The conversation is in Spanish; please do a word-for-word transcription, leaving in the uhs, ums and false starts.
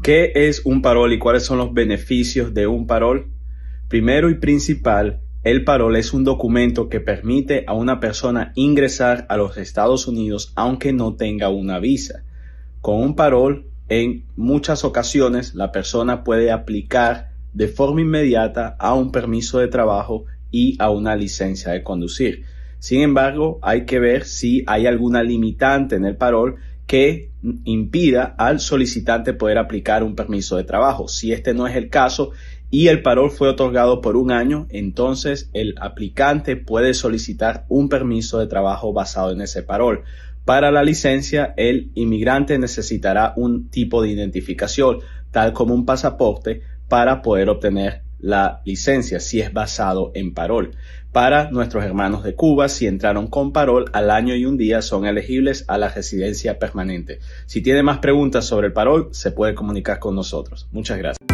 ¿Qué es un parol y cuáles son los beneficios de un parol? Primero y principal, el parol es un documento que permite a una persona ingresar a los Estados Unidos aunque no tenga una visa. Con un parol, en muchas ocasiones, la persona puede aplicar de forma inmediata a un permiso de trabajo y a una licencia de conducir. Sin embargo, hay que ver si hay alguna limitante en el parol que impida al solicitante poder aplicar un permiso de trabajo. Si este no es el caso y el parol fue otorgado por un año, entonces el aplicante puede solicitar un permiso de trabajo basado en ese parol. Para la licencia, el inmigrante necesitará un tipo de identificación, tal como un pasaporte, para poder obtener la licencia, si es basado en parol. Para nuestros hermanos de Cuba, si entraron con parol al año y un día, son elegibles a la residencia permanente. Si tiene más preguntas sobre el parol, se puede comunicar con nosotros. Muchas gracias.